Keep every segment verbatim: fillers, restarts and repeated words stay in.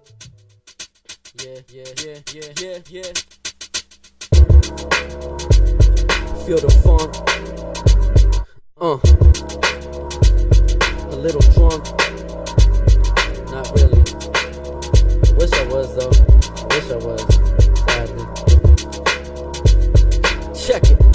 Yeah, yeah, yeah, yeah, yeah, yeah. Feel the funk. Uh. A little drunk. Not really. Wish I was though. Wish I was. Sadly. Check it.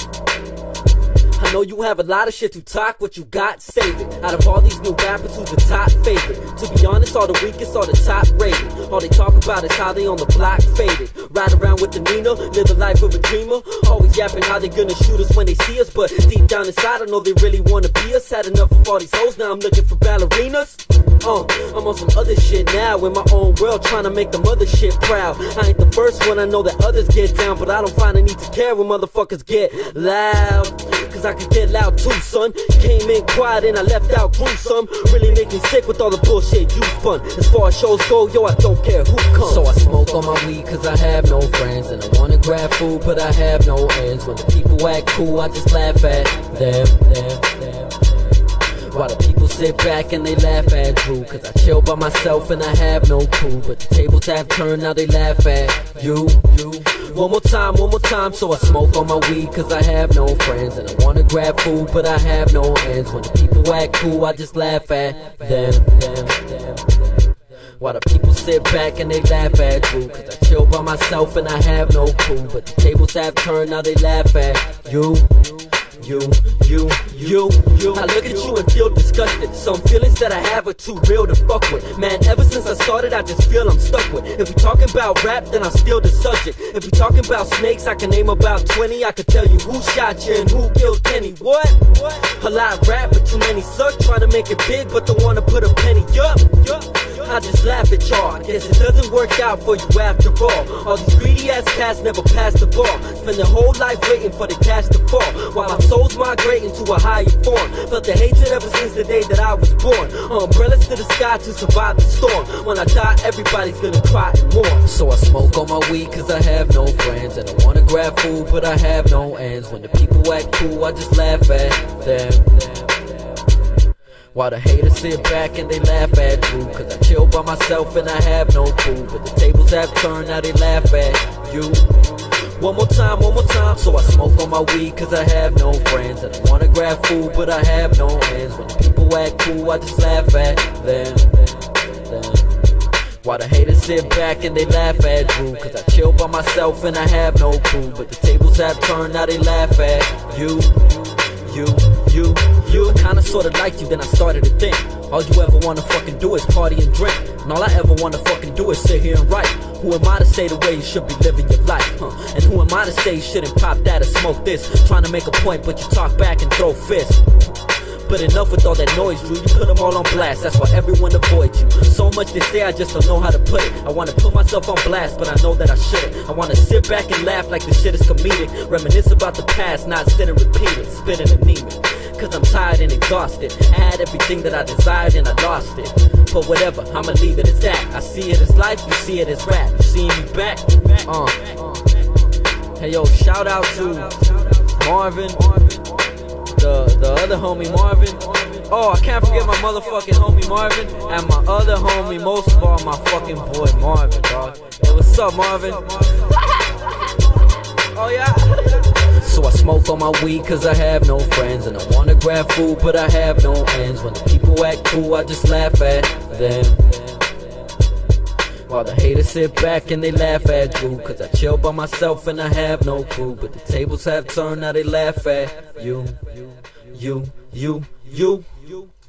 I know you have a lot of shit to talk, what you got, save it. Out of all these new rappers, who's the top favorite? To be honest, all the weakest are the top rated. All they talk about is how they on the block faded. Ride around with the Nina, live the life of a dreamer. Always yapping how they gonna shoot us when they see us, but deep down inside I know they really wanna be us. Had enough of all these hoes, now I'm looking for ballerinas. Uh, I'm on some other shit now, in my own world, trying to make the mother shit proud. I ain't the first one, I know that others get down, but I don't find a need to care when motherfuckers get loud. Cause I could get loud too, son. Came in quiet and I left out gruesome. Really make me sick with all the bullshit you spun. As far as shows go, yo, I don't care who comes. So I smoke on my weed cause I have no friends, and I wanna grab food but I have no ends. When the people act cool, I just laugh at them, them, them. While the people sit back and they laugh at Drew, cause I chill by myself and I have no crew. But the tables have turned, now they laugh at you, you. One more time, one more time, so I smoke on my weed cause I have no friends, and I wanna grab food but I have no ends. When the people act cool, I just laugh at them, them, them. While the people sit back and they laugh at Drew, cause I chill by myself and I have no crew. But the tables have turned, now they laugh at you. You, you, you, you. I look at you and feel disgusted. Some feelings that I have are too real to fuck with. Man, ever since I started, I just feel I'm stuck with. If we talking about rap, then I'm still the subject. If we talking about snakes, I can name about twenty. I can tell you who shot you and who killed Kenny. What? A lot rap, but too many suck. Trying to make it big, but don't wanna put a penny up. I just laugh at y'all. Guess it doesn't work out for you after all. All these greedy ass cats never pass the ball. Spend their whole life waiting for the cash to fall, while my soul's migrating to a higher form. Felt the hatred ever since the day that I was born. Umbrellas to the sky to survive the storm. When I die, everybody's gonna cry and mourn. So I smoke on my weed cause I have no friends, and I wanna grab food but I have no ends. When the people act cool, I just laugh at them, them. While the haters sit back and they laugh at Drew, cause I chill by myself and I have no crew. But the tables have turned, now they laugh at you. One more time, one more time, so I smoke on my weed cause I have no friends, and I wanna grab food but I have no ends. When the people act cool, I just laugh at them, them. While the haters sit back and they laugh at Drew, cause I chill by myself and I have no crew. But the tables have turned, now they laugh at you. You, you, you. I kinda sorta liked you, then I started to think, all you ever wanna fucking do is party and drink, and all I ever wanna fucking do is sit here and write. Who am I to say the way you should be living your life, huh? And who am I to say you shouldn't pop that or smoke this? Trying to make a point but you talk back and throw fists. But enough with all that noise, Drew, you put them all on blast, that's why everyone avoids you. So much they say, I just don't know how to put it. I wanna put myself on blast, but I know that I shouldn't. I wanna sit back and laugh like this shit is comedic, reminisce about the past, not sit and repeat it, spitting anemic. Cause I'm tired and exhausted, I had everything that I desired and I lost it. But whatever, I'ma leave it as that. I see it as life, you see it as rap. You seeing me back? Uh. Hey yo, shout out to Marvin, The, the other homie Marvin. Oh, I can't forget my motherfucking homie Marvin. And my other homie, most of all, my fucking boy Marvin, dog. Hey, what's up, Marvin? Oh, yeah? So I smoke on my weed cause I have no friends, and I wanna grab food but I have no ends. When the people act cool, I just laugh at them. While the haters sit back and they laugh at Drew, cause I chill by myself and I have no crew. But the tables have turned, now they laugh at you, you, you, you, you.